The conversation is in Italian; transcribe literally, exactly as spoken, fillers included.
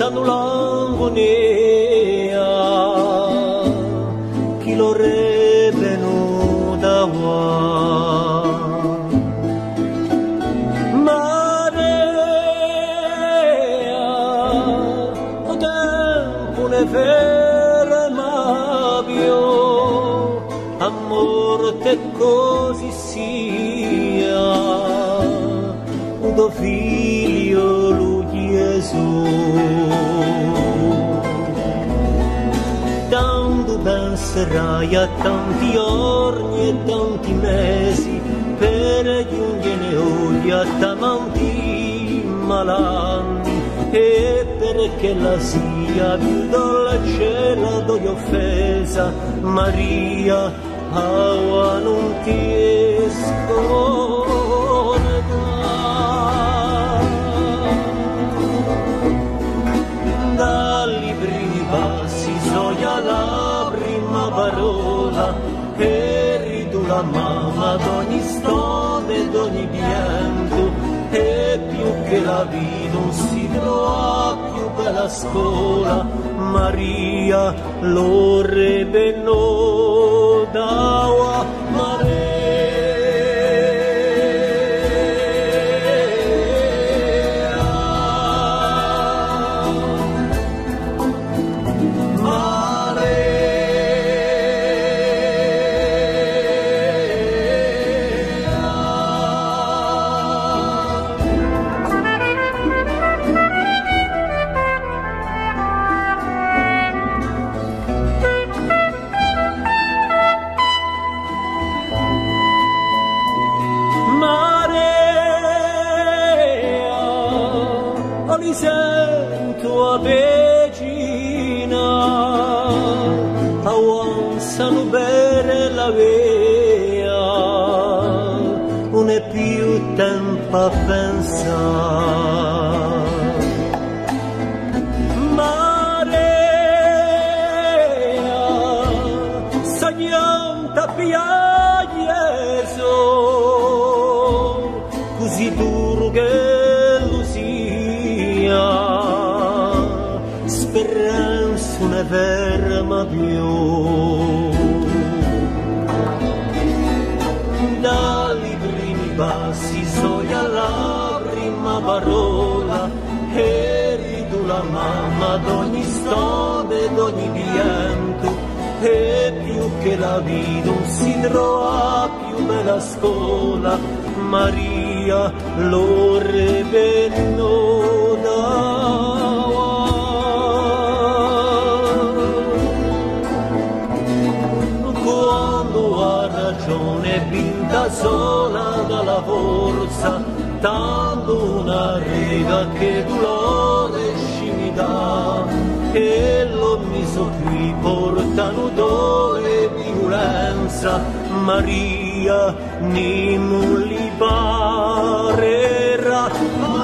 tanto l'angonia chi lo re venuta qua Maria o tempo ne ferma più a morte così sia un tuo figlio lui Gesù tanto penserai a tanti giorni e tanti mesi per giungere oggi a tanti malanni e perché la sia più dolce la doglia offesa Maria aua non ti scorda dagli primi passi soglia la prima parola eri tu la mamma d'ogni stone d'ogni pianto e più che la vita non si trova più bella scuola Maria lo re venuta Maria mi sento a vicina avanzano per la via non è più tempo a pensare Maria sognanta piaglieso così duro che speranza ne ferma più dagli primi passi soglia la prima parola eri tu la mamma d'ogni stone d'ogni pianto e più che la vita non si trova più bella scuola Maria lo re venuta vinta sola dalla forza tanto una rega che dolore ci dà e lo miso qui portano dole e violenza Maria ni li parerà